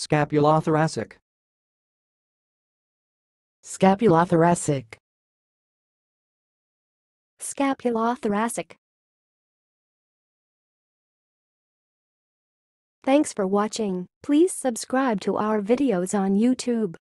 scapulothoracic, scapulothoracic, scapulothoracic. Thanks for watching. Please subscribe to our videos on YouTube.